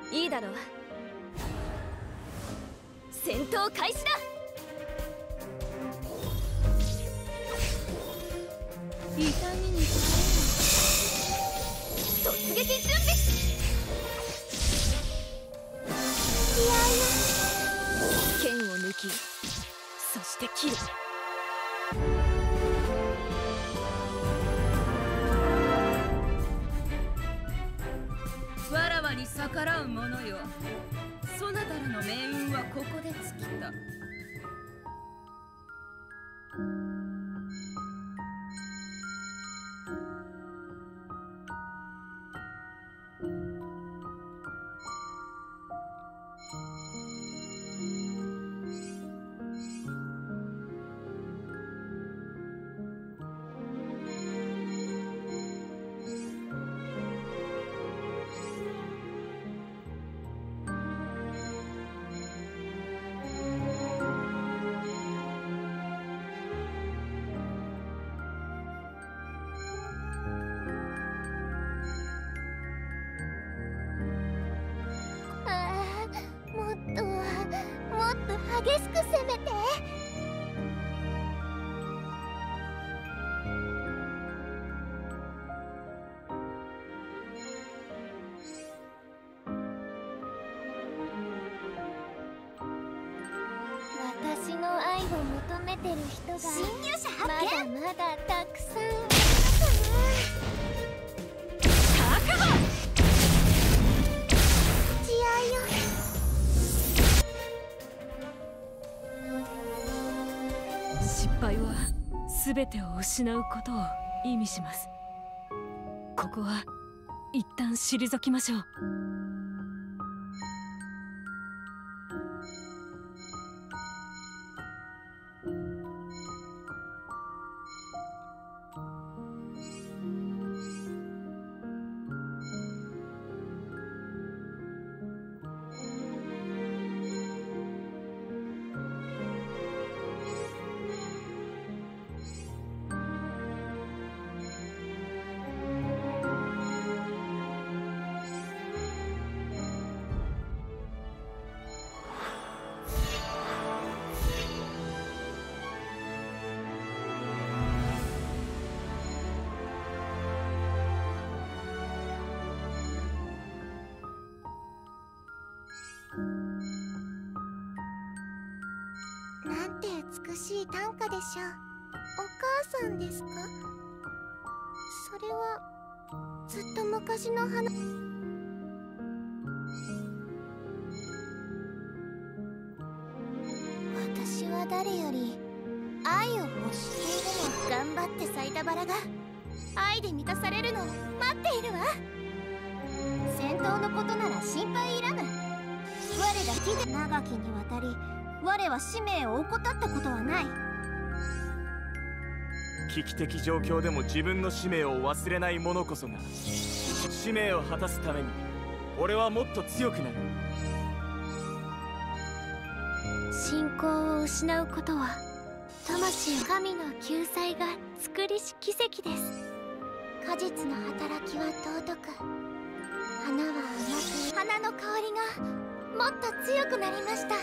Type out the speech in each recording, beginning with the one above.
いいだろう。戦闘開始だ。痛みに耐える。突撃準備。いやいや。剣を抜き、そして切る。 わらわに逆らう者よ。そなたらの命運はここで尽きた。 激しく攻めて。私の愛を求めてる人が侵入者発見。まだまだたくさんいるのかな。覚悟。試合よ。 失敗は全てを失うことを意味します。ここは一旦退きましょう。 なんて美しい短歌でしょう。お母さんですか？それはずっと昔の話。私は誰より愛を欲しているの。頑張って咲いたバラが愛で満たされるのを待っているわ。戦闘のことなら心配いらぬ。我が木で長きにわたり我は使命を怠ったことはない。 危機的状況でも自分の使命を忘れない者こそが使命を果たすために俺はもっと強くなる。 信仰を失うことは魂神の救済が作りし奇跡です。果実の働きは尊く、花は甘く、花の香りがもっと強くなりました。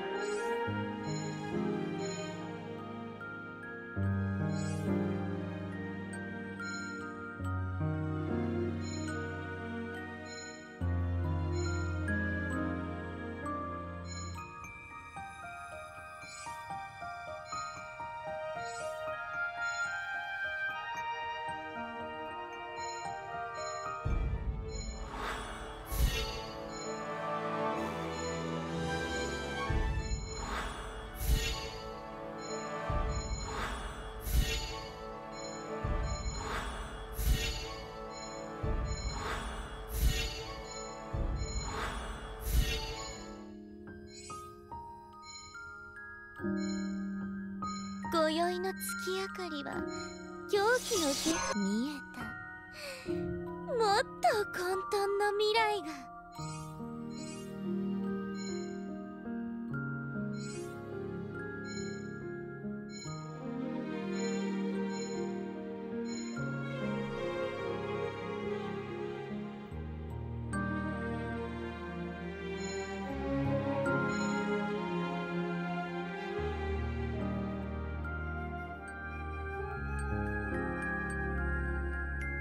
今宵の月明かりは狂気の気見えた。もっと混沌の未来が。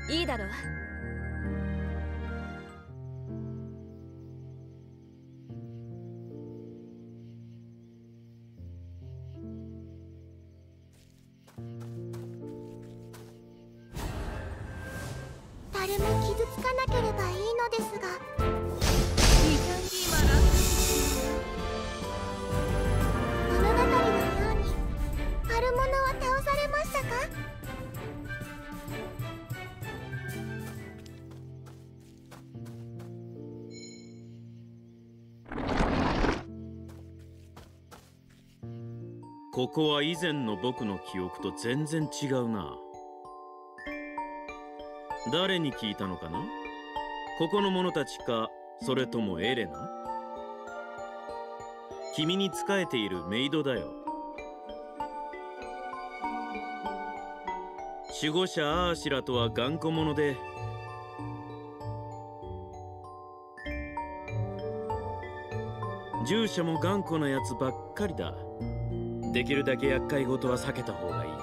いいだろう。 誰も傷つかなければいいのですが。物語のように悪者は倒されましたか？ ここは以前の僕の記憶と全然違うな。誰に聞いたのかな？ここの者たちか、それともエレナ？君に仕えているメイドだよ。守護者アーシラとは頑固者で、従者も頑固なやつばっかりだ。できるだけ厄介事は避けた方がいいね。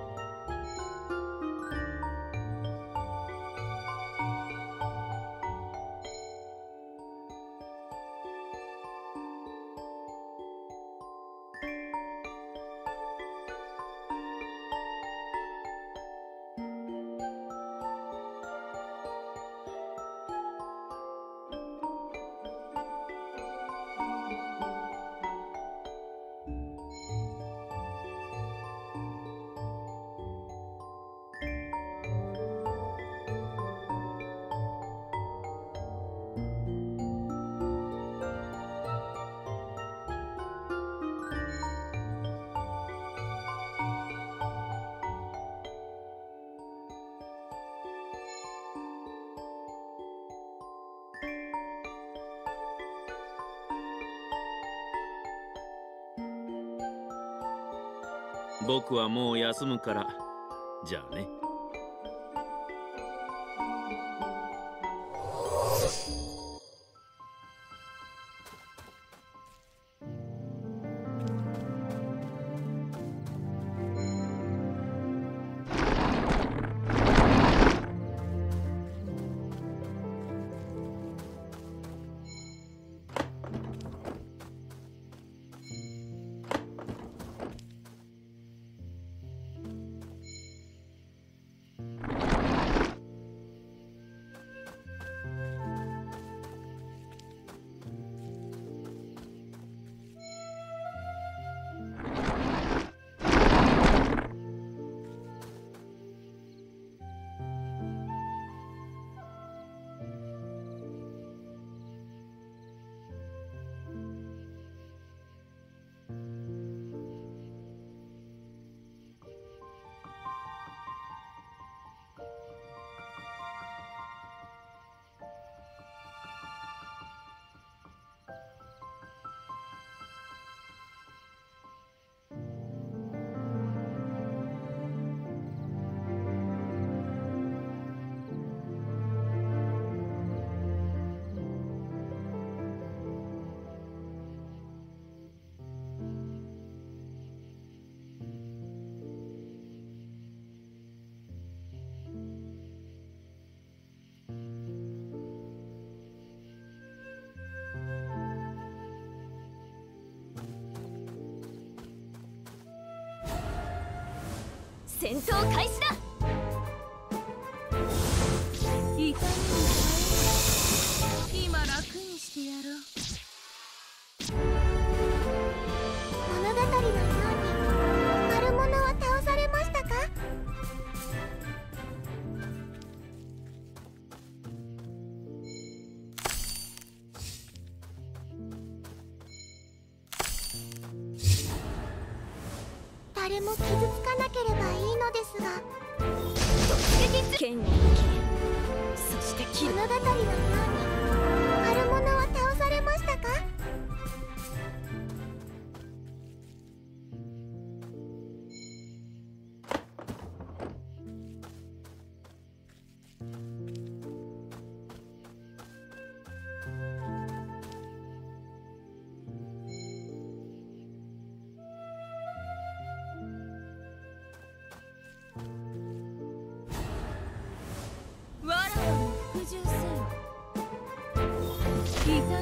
僕はもう休むから。じゃあね。 戦闘開始だ。 痛みに耐え今楽にしてやろう。 物語のように悪者は倒されましたか？誰も傷つかなければいいのですが。 剣を抜き、そして切る。 物語のように悪者は倒されましたか？ 痛みに耐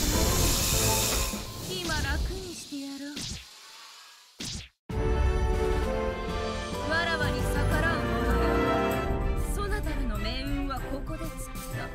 え今楽にしてやろう。わらわに逆らう者よ、そなたらの命運はここで尽きた。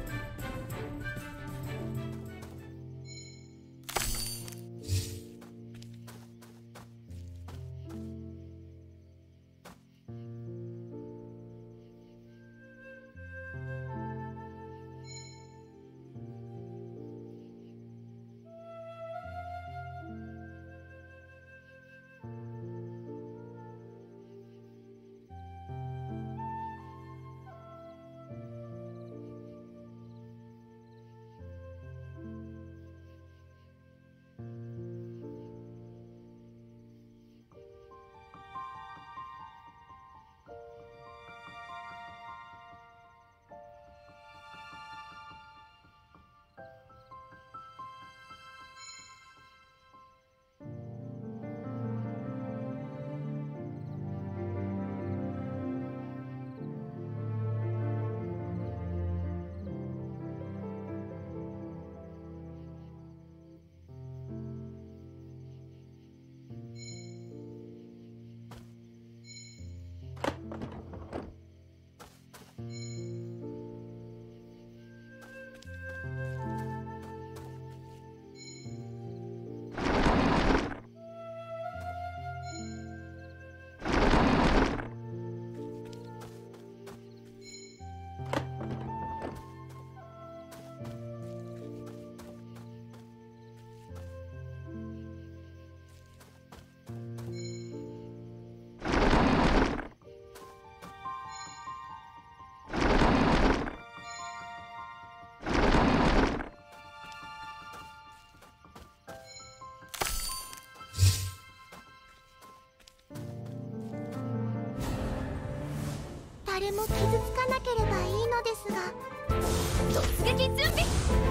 誰も傷つかなければいいのですが。突撃準備。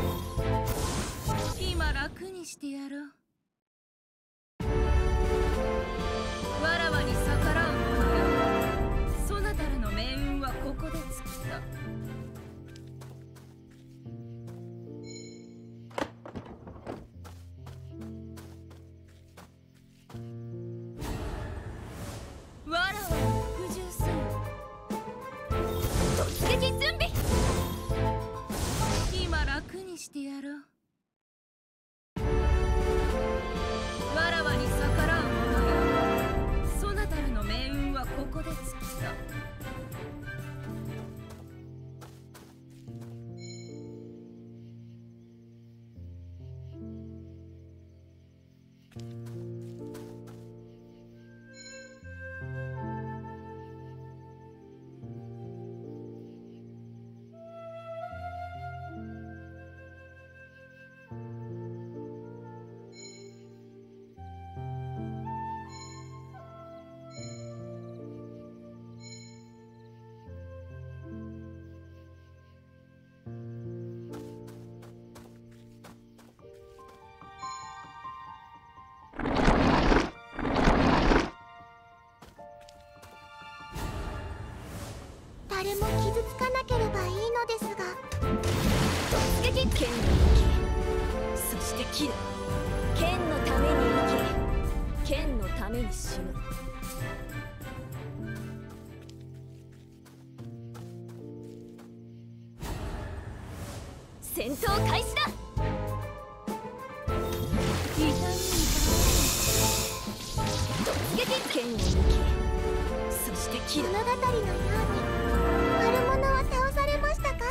今楽にしてやろう。わらわに逆らう者よ、そなたらの命運はここで尽きた。わらわに服従する。突撃準備。今楽にしてやろう。わらわに逆らう者よ、そなたらの命運はここで尽きた。 誰も傷つかなければいいのですが。 突撃。剣に生き、そして切る。剣のために生き、剣のために死ぬ。戦闘開始だ。 痛みに突撃。剣を抜き、そして切る。 物語のように悪者は倒されましたか。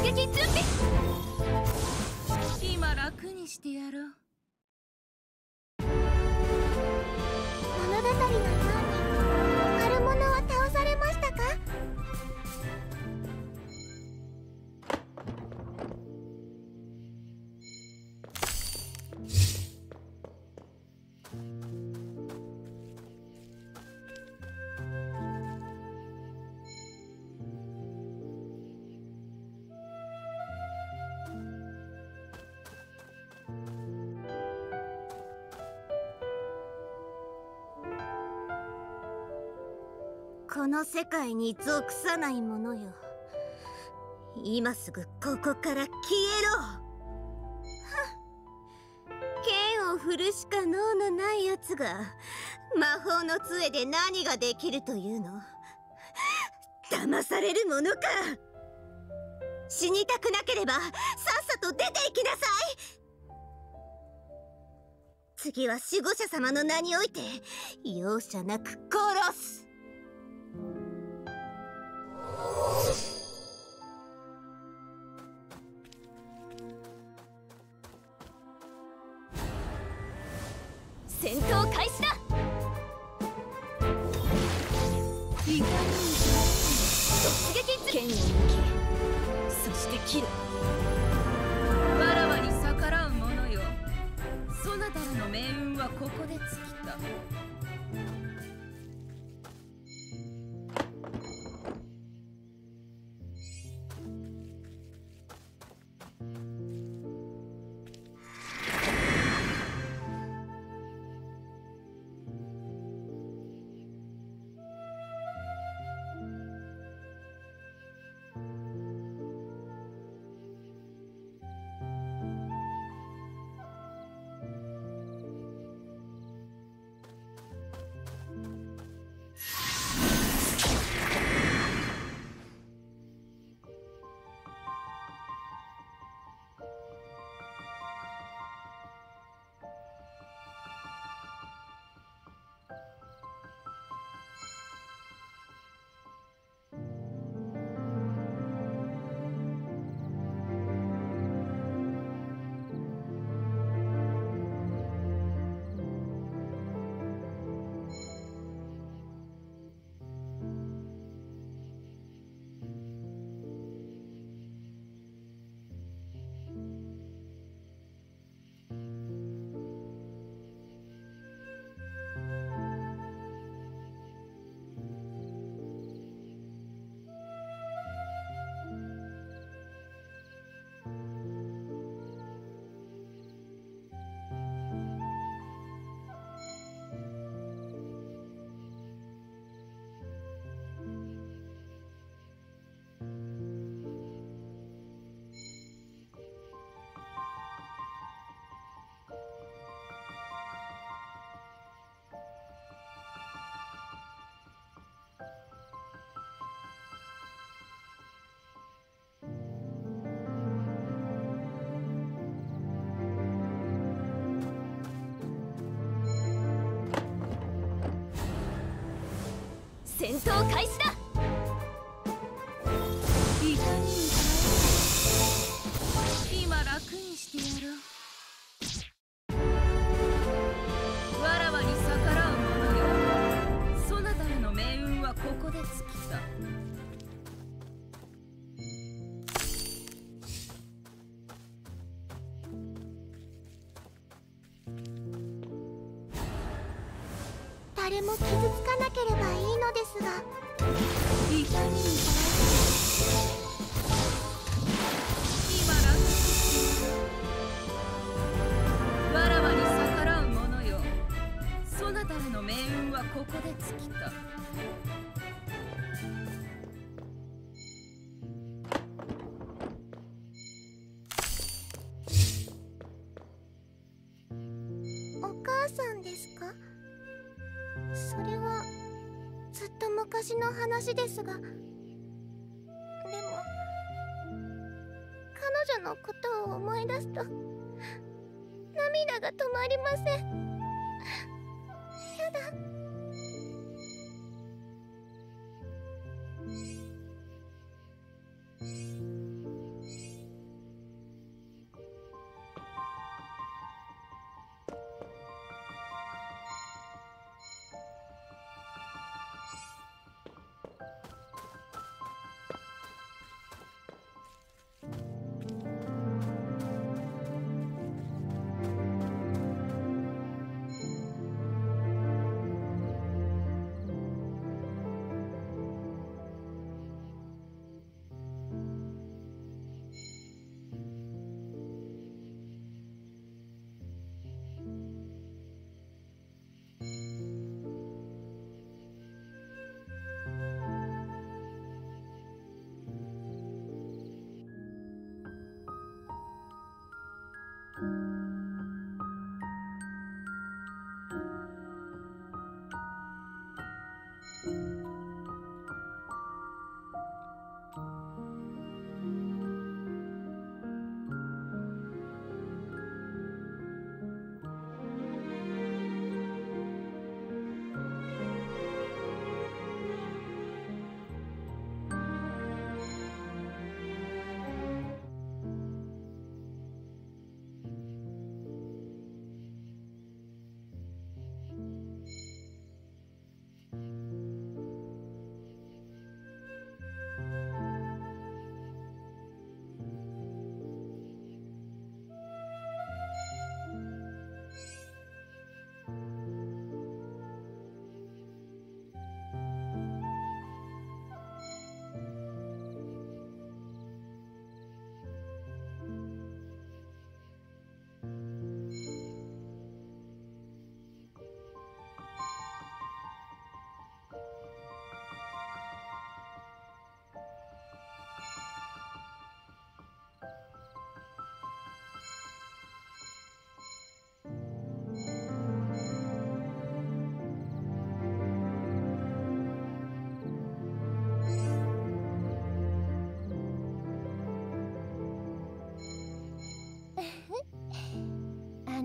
撃準備。今楽にしてやろう。 物語のように悪者は倒されましたか？この世界に属さないものよ、今すぐここから消えろ。剣を振るしか能のないやつが魔法の杖で何ができるというの？騙されるものか。死にたくなければさっさと出て行きなさい。次は守護者様の名において容赦なく殺す。 戦闘開始だ。 いか突撃剣を抜き、そして切る。 わらわに逆らう者よ、そなたらの命運はここで尽きた。 戦闘開始だ。 いかにも今楽にしてやろう。わらわに逆らう者よ、そなたらの命運はここで尽きた。 誰も傷つかなければいいのですが。 いかにも今楽にしてやろう。わらわに逆らう者よ、そなたらの命運はここで尽きた。 お母さんですか？それはずっと昔の話ですが、でも彼女のことを思い出すと涙が止まりません。やだ。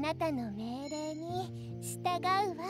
なたの命令に従うわ。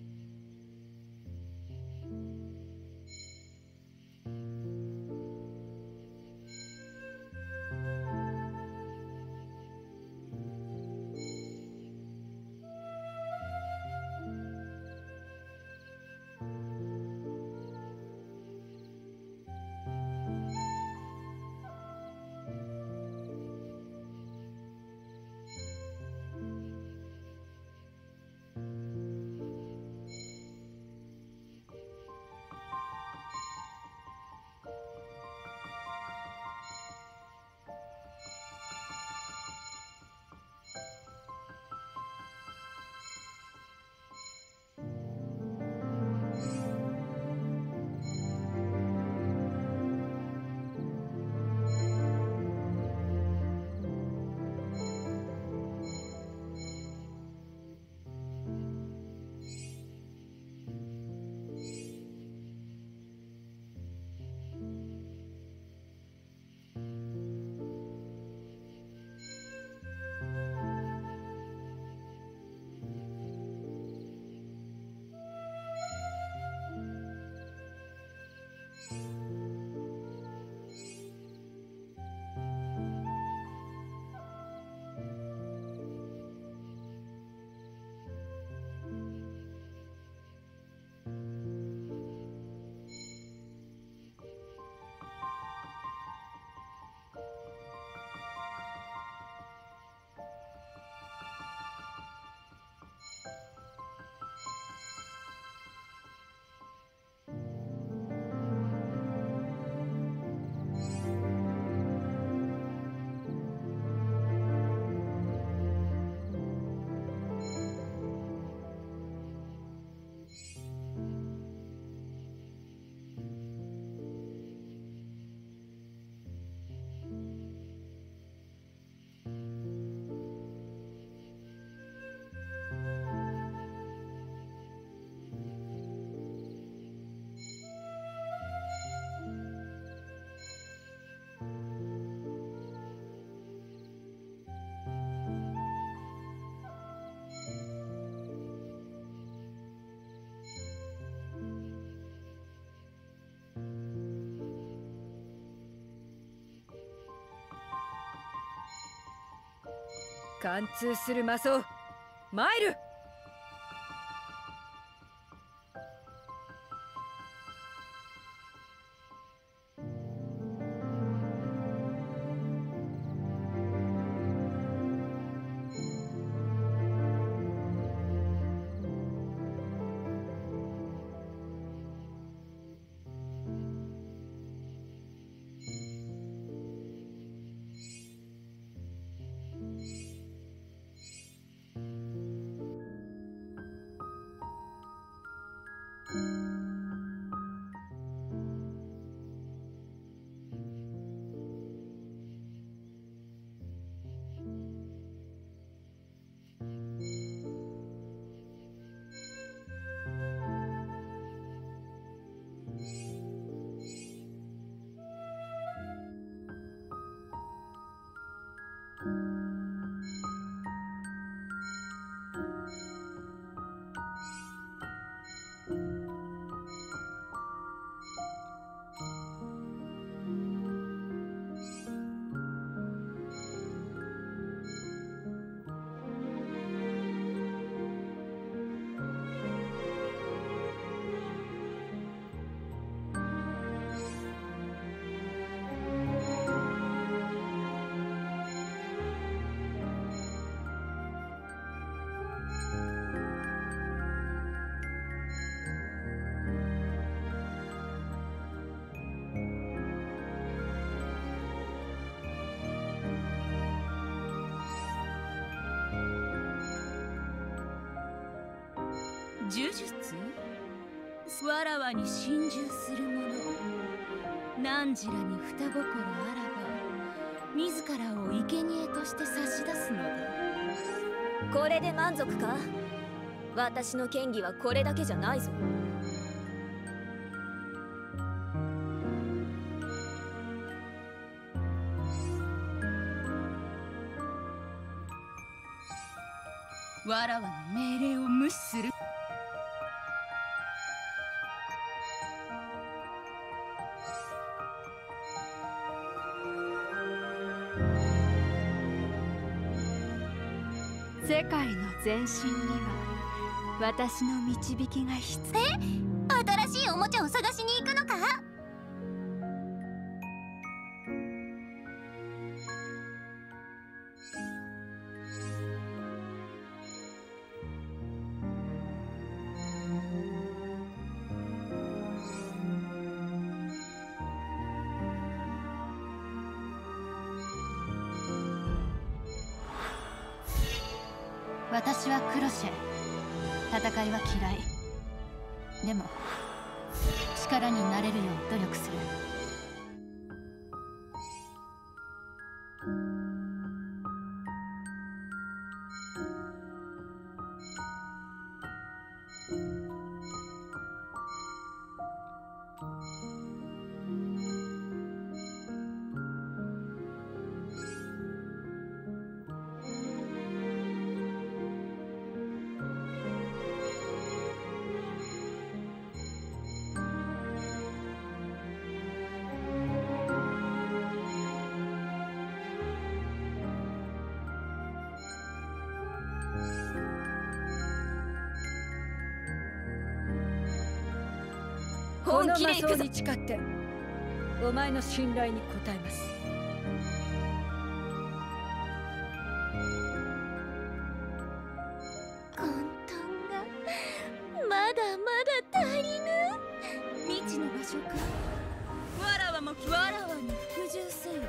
貫通する魔装参る。呪術？わらわに心中する者、汝らに二心あらば自らを生贄として差し出すのだ。 これで満足か？私の剣技はこれだけじゃないぞ。 わらわの命令を無視する。 世界の前進には私の導きが必要。 新しいおもちゃを探しに行くのか？ 私はクロシェ。戦いは嫌い。でも力になれるよう努力する。 本気で行くぞ。に誓ってお前の信頼に応えます。 混沌がまだまだ足りぬ。 未知の場所か。わらわに服従せよ。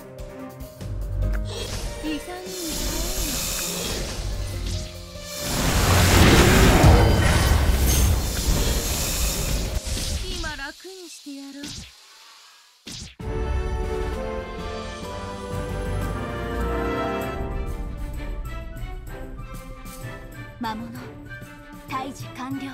遺産に今楽にしてやろう。 魔物退治完了。